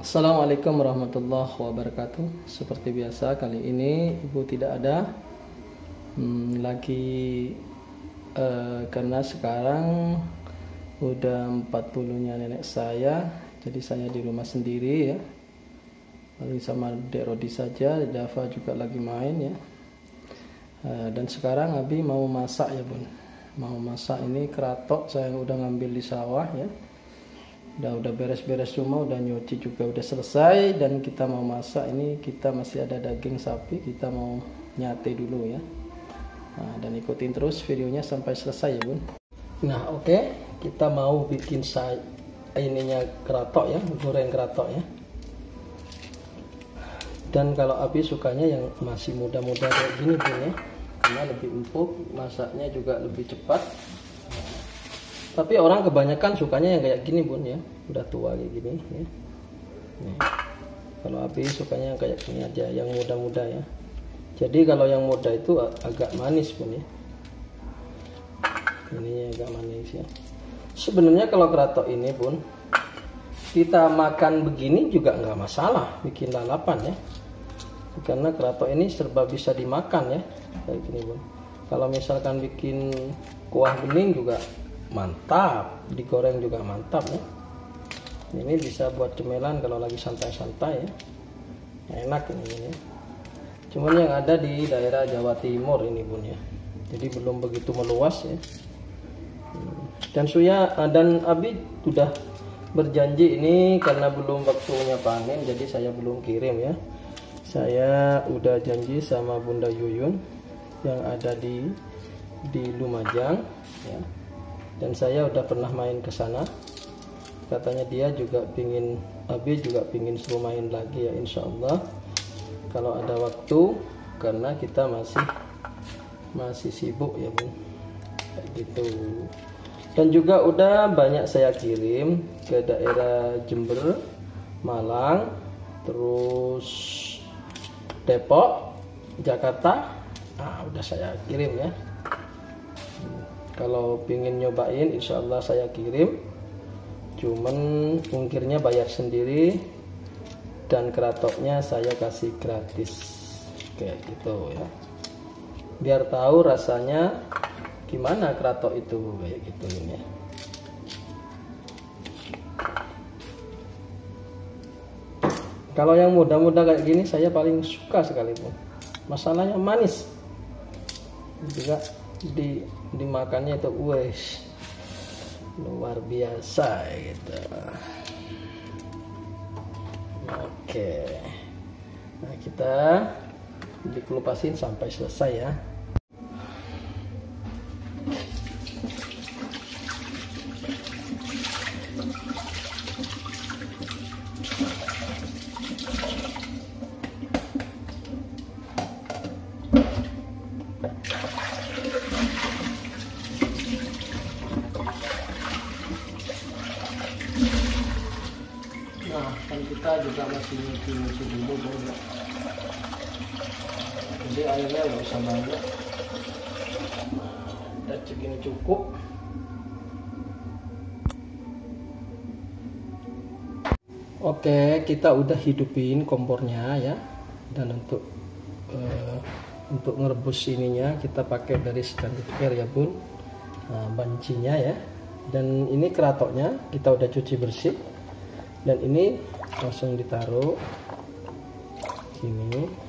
Assalamualaikum warahmatullahi wabarakatuh. Seperti biasa kali ini ibu tidak ada lagi karena sekarang udah 40-nya nenek saya, jadi saya di rumah sendiri ya. Paling sama Dek Rodi saja, Dava juga lagi main ya. Dan sekarang Abi mau masak ya bun. Mau masak ini keratok saya udah ngambil di sawah ya. Udah beres-beres rumah, udah nyuci juga udah selesai, dan kita mau masak. Ini kita masih ada daging sapi, kita mau nyate dulu ya. Nah, dan ikutin terus videonya sampai selesai ya bun. Nah oke, kita mau bikin ininya keratok ya, goreng keratok ya. Dan kalau Abi sukanya yang masih muda-muda kayak gini bun ya, karena lebih empuk, masaknya juga lebih cepat. Tapi orang kebanyakan sukanya yang kayak gini bun ya, udah tua kayak gini ya. Nih. Kalau Abi sukanya yang kayak gini aja, yang muda-muda ya. Jadi kalau yang muda itu agak manis bun ya. Ini agak manis ya. Sebenarnya kalau keratok ini bun, kita makan begini juga nggak masalah, bikin lalapan ya. Karena keratok ini serba bisa dimakan ya, kayak gini bun. Kalau misalkan bikin kuah bening juga mantap, digoreng juga mantap ya. Ini bisa buat cemilan kalau lagi santai-santai ya, enak ini ya. Cuman yang ada di daerah Jawa Timur ini bun ya, jadi belum begitu meluas ya. Dan Abi sudah berjanji ini karena belum waktunya panen, jadi saya belum kirim ya. Saya udah janji sama Bunda Yuyun yang ada di Lumajang ya. Dan saya udah pernah main ke sana. Katanya dia juga pingin, Abi juga pingin suruh main lagi ya, insya Allah kalau ada waktu, karena kita masih sibuk ya bun, kayak gitu. Dan juga udah banyak saya kirim ke daerah Jember, Malang, terus Depok, Jakarta. Nah, udah saya kirim ya. Kalau pingin nyobain, insya Allah saya kirim. Cuman ongkirnya bayar sendiri, dan keratoknya saya kasih gratis, kayak gitu ya. Biar tahu rasanya gimana keratok itu, kayak gitu ya. Kalau yang muda-muda kayak gini saya paling suka sekali pun. Masalahnya manis. Juga dimakannya itu wes luar biasa gitu. Oke, nah kita dikelupasin sampai selesai ya. Nah, kan kita juga masih nyuci dulu bun. Jadi airnya nggak usah banyak, dan segini cukup. Oke, kita udah hidupin kompornya ya. Dan untuk ngerebus ininya kita pakai dari standard air ya bun, bancinya ya. Dan ini keratoknya kita udah cuci bersih. Dan ini langsung ditaruh sini.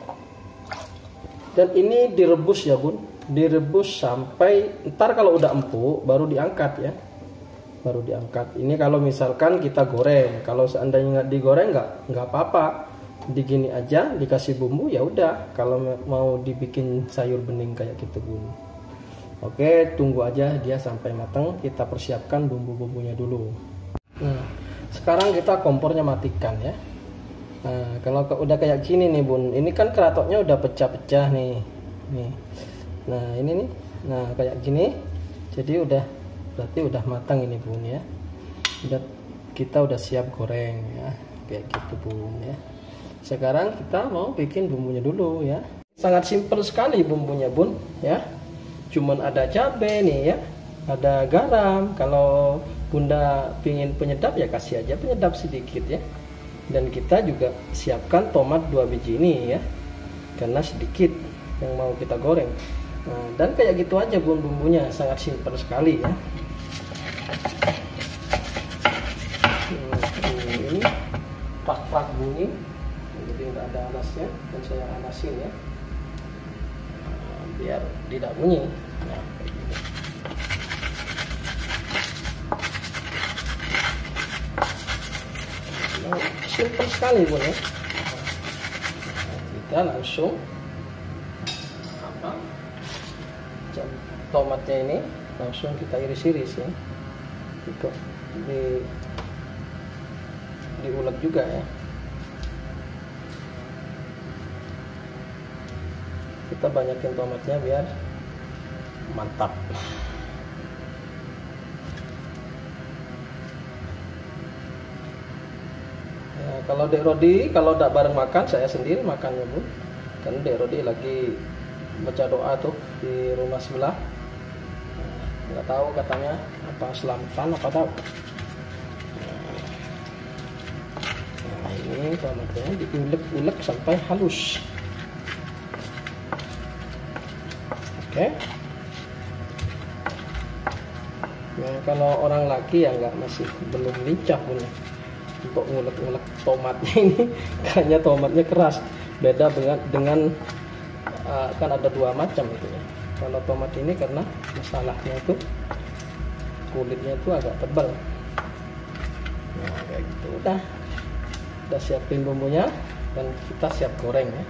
Dan ini direbus ya bun, direbus sampai ntar kalau udah empuk baru diangkat ya, baru diangkat. Ini kalau misalkan kita goreng, kalau seandainya nggak digoreng nggak apa-apa, digini aja dikasih bumbu ya udah. Kalau mau dibikin sayur bening kayak gitu bun. Oke, tunggu aja dia sampai matang, kita persiapkan bumbu-bumbunya dulu. Nah, sekarang kita kompornya matikan ya. Nah, kalau udah kayak gini nih bun, ini kan keratoknya udah pecah-pecah nih. Nah ini nih, nah kayak gini, jadi berarti udah matang ini bun ya. Kita udah siap goreng ya, kayak gitu bun ya. Sekarang kita mau bikin bumbunya dulu ya. Sangat simpel sekali bumbunya bun ya. Cuman ada cabai nih ya, ada garam. Kalau bunda pingin penyedap ya kasih aja penyedap sedikit ya. Dan kita juga siapkan tomat 2 biji ini ya, karena sedikit yang mau kita goreng. Nah, dan kayak gitu aja bumbunya, sangat simpel sekali ya. Ini prak-prak bunyi, jadi nggak ada anasnya, dan saya anasin ya, biar tidak bunyi. Nah, kayak gini. Nah, simpel sekali bun ya. Nah, kita langsung tomatnya ini langsung kita iris-iris ya, diulek juga ya. Kita banyakin tomatnya biar mantap. Ya, kalau Dek Rodi kalau tidak bareng makan, saya sendiri makannya bu, karena Dek Rodi lagi baca doa tuh di rumah sebelah. Nggak tahu katanya apa selamatan apa tahu. Nah, ini tomatnya diulek-ulek sampai halus. Oke. Nah, kalau orang laki ya masih belum lincah punya untuk ngulek-ngulek tomatnya ini. Kayaknya tomatnya keras, beda dengan kan ada 2 macam itu ya. Kalau tomat ini karena masalahnya itu kulitnya itu agak tebal. Nah kayak gitu, udah siapin bumbunya dan kita siap goreng ya.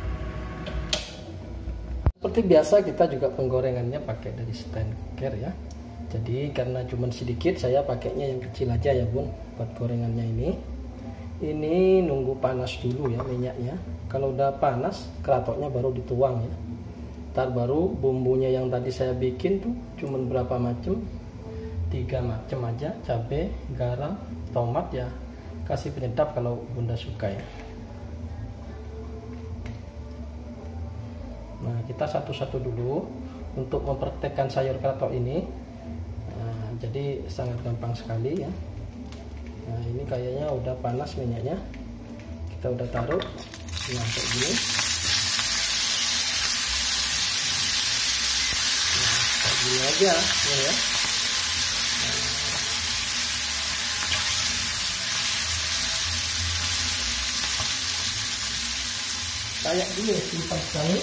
Seperti biasa kita juga penggorengannya pakai dari stand care ya. Jadi karena cuma sedikit, saya pakainya yang kecil aja ya bun buat gorengannya ini. Ini nunggu panas dulu ya minyaknya. Kalau udah panas, keratoknya baru dituang ya. Ntar baru bumbunya yang tadi saya bikin tuh cuman berapa macam, 3 macam aja, cabai, garam, tomat ya, kasih penyedap kalau bunda suka ya. Nah kita satu-satu dulu untuk mempraktekkan sayur keratok ini. Nah, jadi sangat gampang sekali ya. Nah ini kayaknya udah panas minyaknya, kita udah taruh. Nah kayak gini. Gini aja ya. Kayak gini simpel sekali.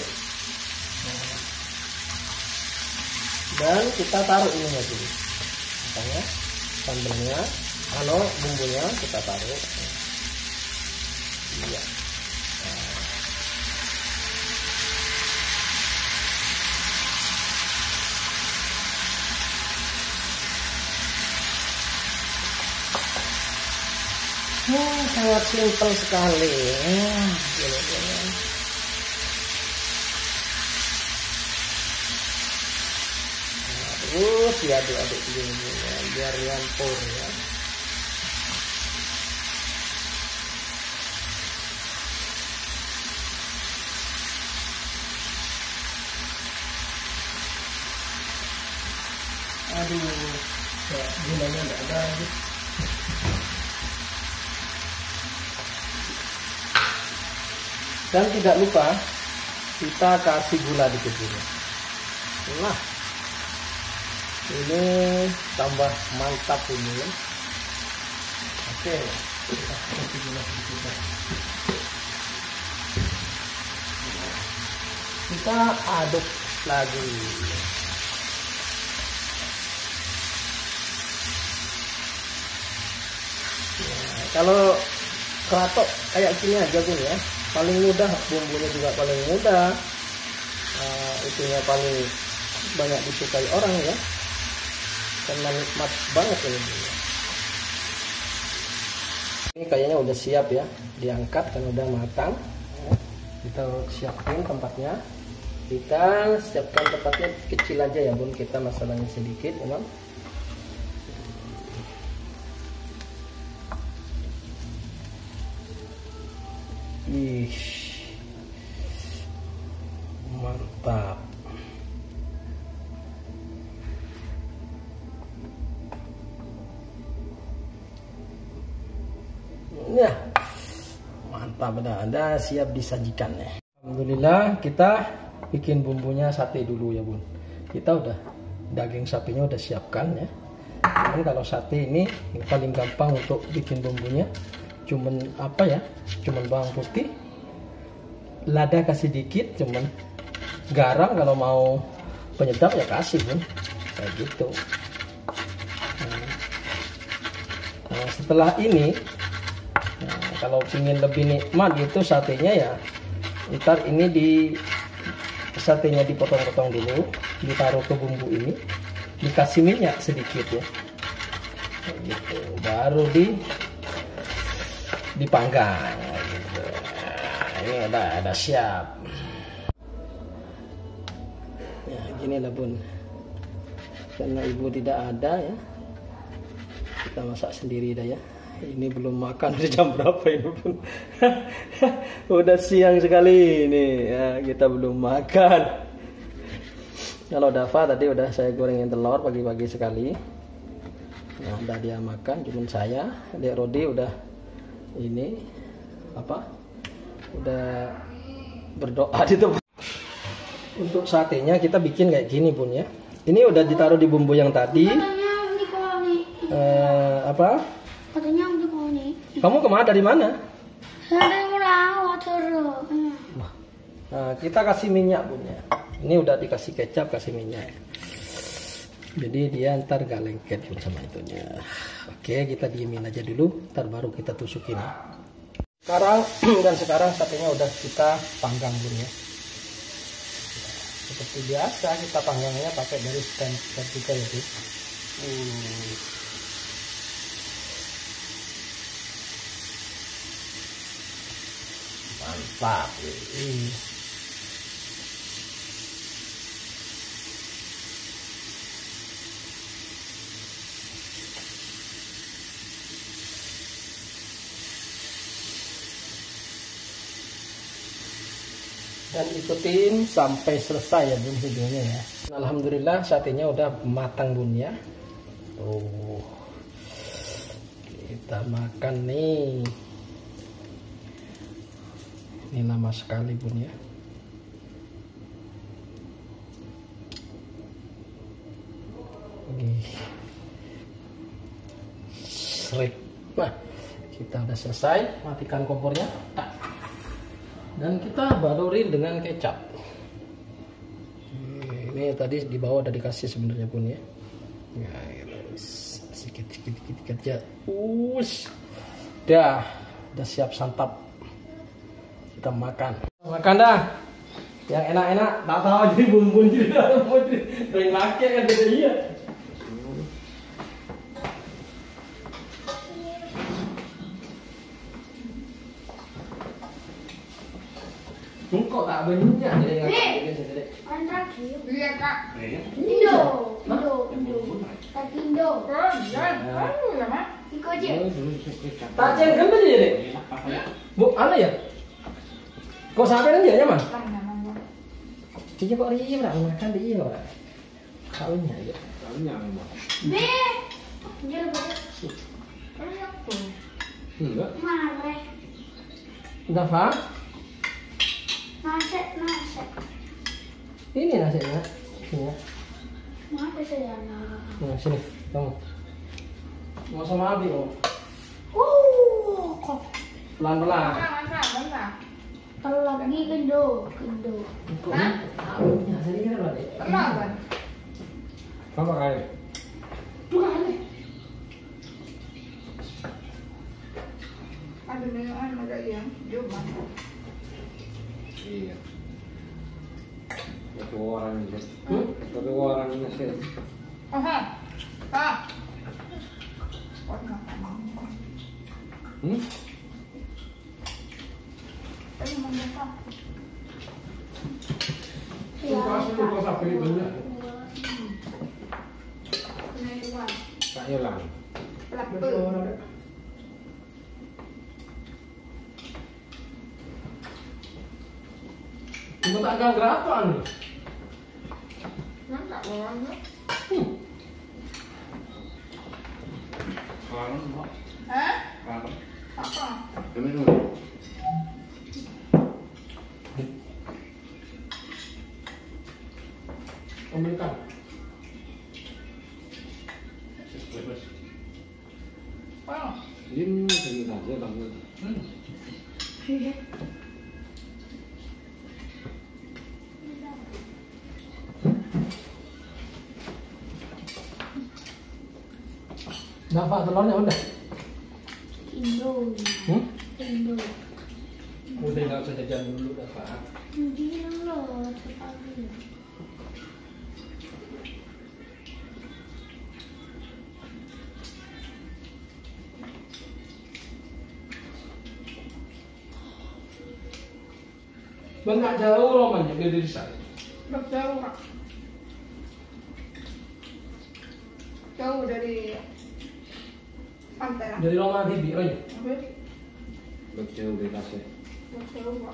Dan kita taruh ini aja dulu. Makanya sambelnya, bumbunya kita taruh. Iya. Sangat simpel sekali. Terus diaduk-aduk dulu ya, biar nyampur ya. Aduh, gunanya nggak ada lagi. Dan tidak lupa kita kasih gula dikit dulu. Nah, ini tambah mantap ini ya. Oke, kita kasih gula sedikit. Kita aduk lagi. Nah, kalau keratok kayak gini aja bun ya. Paling mudah, bumbunya juga paling mudah, itunya paling banyak disukai orang ya, karena nikmat banget ini. Ini kayaknya udah siap ya, diangkat dan udah matang. Kita siapin tempatnya, kita siapkan tempatnya kecil aja ya bun, kita masalahnya sedikit memang. Ih, mantap. Nah, Mantap, udah siap disajikan ya. Alhamdulillah kita bikin bumbunya sate dulu ya bun. Kita udah daging sapinya udah siapkan ya. Cuman kalau sate ini yang paling gampang untuk bikin bumbunya cuman apa ya? Cuman bawang putih, lada kasih dikit, cuman garam kalau mau penyedap ya kasih bun. Kayak gitu. Nah, setelah ini kalau ingin lebih nikmat gitu satenya ya, ntar ini satenya dipotong-potong dulu, ditaruh ke bumbu ini, dikasih minyak sedikit ya, gitu. Baru dipanggang. Gitu. Nah, ini udah siap. Ya gini lah bun, karena ibu tidak ada ya, kita masak sendiri dah ya. Ini belum makan, udah jam berapa ini pun? Udah siang sekali ini ya, kita belum makan. Kalau Dava tadi udah saya gorengin telur pagi-pagi sekali. Nah, udah dia makan, cuman saya, Dek Rodi udah ini apa? Udah berdoa di tempat. Untuk satenya kita bikin kayak gini bun ya. Ini udah ditaruh di bumbu yang tadi. Apa? Katanya udah mau nih. Kamu kemana, dari mana? Dari Merawat terus. Nah, kita kasih minyak bun ya. Ini udah dikasih kecap, kasih minyak. Jadi dia ntar gak lengket bun sama itunya. Oke, kita diemin aja dulu. Ntar baru kita tusukin. Sekarang satenya udah kita panggang bun ya. Seperti biasa kita panggangnya pakai dari stand vertikal itu. Mantap. Dan ikutin sampai selesai ya bun videonya ya. Alhamdulillah satenya udah matang bun ya. Tuh, kita makan nih. Ini lama sekali bun ya. Srip. Nah, kita udah selesai, matikan kompornya. Dan kita balurin dengan kecap. Ini tadi di bawah udah dikasih sebenarnya bun ya. Sedikit aja. Udah siap santap. Kita makan dah yang enak-enak, tak tahu jadi bumbu jadi dari laki kan jadi iya. Kok tak banyak jadi nggak Lagi, iya kak. Indo. Iko aja. Tak cengkem aja jadi. Bu, ana ya? Kok sampai aja nyaman? Cici kok riuh lah makan dia lah. Kawinnya aja. Kawinnya memang. Dia enggak. Marah. Udah paham? Nasi. Ini nasinya. Sini. Mana saya? Nah, sini, kamu. Mau sama Abi, mau? Kok. Pelan-pelan. Kalau lagi kendo. Hah? Ya, sini kan ada. Kenapa? Apa kali? Dua kali. Ada minuman ada yang cuma. Iya. Satu orang ini. Satu orang ini sih. Aha. Pak. Tak hilang. Cuma tak agak berapa nih? Enggak boleh. Kalau Hah? kalau Apa? ini dulu. Nah, Pak, telurnya udah. Indo. Hmm? Indo. Udah nggak usah jajan dulu dah, Pak. Diam loh, sekali. Nggak jauh loh man, jadi dari saya. Jauh, Kak. Jauh dari pantai lah. Dari Roma Bibi, oh iya. Kecil di tasnya. Jauh, Kak.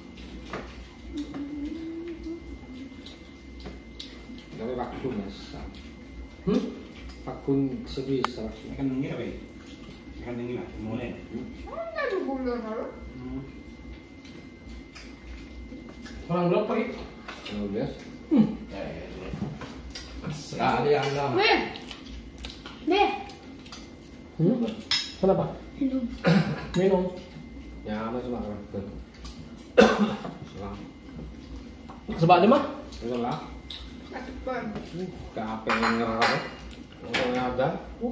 Tapi waktu masa. Waktu sebisa. Kan nengi apa ya? Kan nengi lah, mulai. Mana ada bulan lalu? Orang berapa Pak? 15. Sekali Anda. Weh. Deh. Kenapa? Minum. Minum. Ya, apa cuma kan? Selang. Sebab dia mah? Selang. Kasih ban. Kape ngerap. Kalau ada,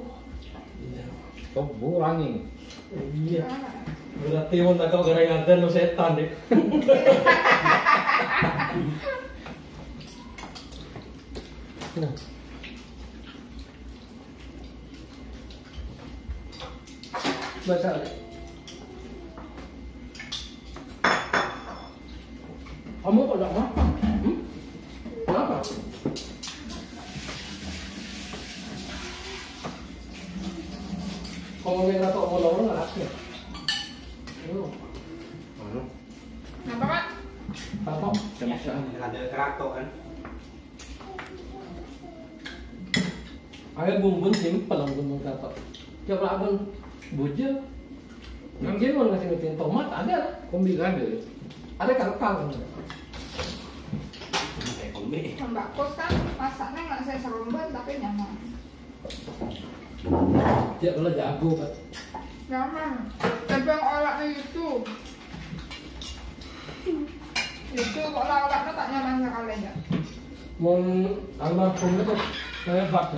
keburan ini. Iya. Berarti mau tak kau gorengan dan lo setan deh. Nah. Baca deh. Kamu kok tidak makan? Kenapa? Ngomongin rata omong-omong nggak asli. Anu, Kenapa, Pak? Apa? Ya, ada kerato kan. Ayo bumbun simpel lah bumbun kata. Coba abang buja. Mungkin mau ngasih ngasih tomat ada lah. kombi kan ada. Ada kalkal. Kayak kombi. Mbak Kos kan masaknya nggak saya serumban tapi nyaman. Dia kalau jago kan. Nyaman. Tapi yang olahnya itu olah-olahnya tak nyaman sekali ya. Mau almarhum itu saya bak.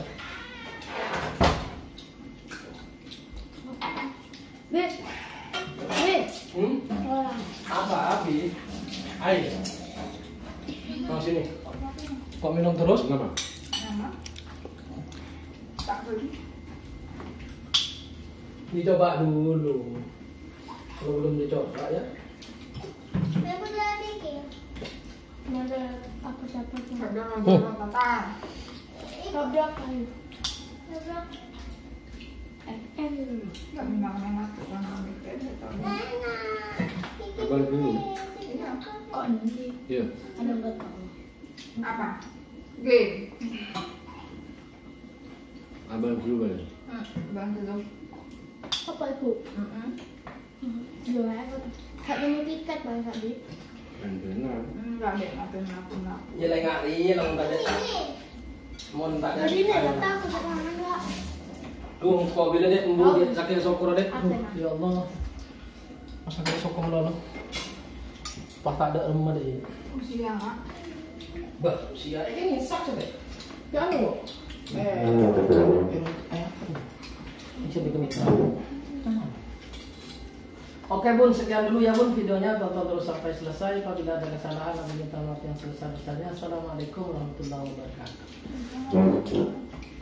Weh. Weh. Orang. Apa api? Air. Mau sini. Kok minum terus? Kenapa? Nyaman. Tak beli. Dicoba dulu. Kalau belum dicoba ya. Kenapa jadi kek? Ada apa siapa tuh? Ada orang tata. Tabrak ayo. Tabrak. Nggak minang enak kan kami itu. Abang dulu. Iya. Kok nanti Iya. ada nggak tahu? Apa? Game. Abang dulu kan. Bang dulu. Apa itu? Jual apa? Kak mau tiket bang tadi. Kan benar. Enggak deh, ngapain. Ya lah ngari, lah mau tanya. Mau tanya. Jadi nih kata aku sama enggak? Duh, kok bila dia embu dia sakit sokor deh. Apa? Ya Allah. Masa dia sokong lo. Pas tak ada rumah deh. Usia nggak? Bah, usia ini sak saja. Jangan lo. Bisa bikin mitra. Oke Bun, sekian dulu ya Bun videonya, tonton terus sampai selesai. Apabila ada kesalahan, minta maaf yang sebesar-besarnya. Assalamualaikum warahmatullahi wabarakatuh.